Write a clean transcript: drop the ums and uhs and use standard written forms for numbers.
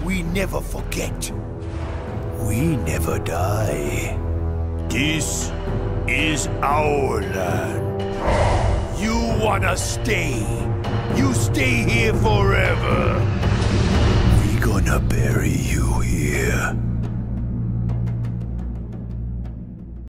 We never forget. We never die. This is our land. You wanna stay? You stay here forever. We gonna bury you here.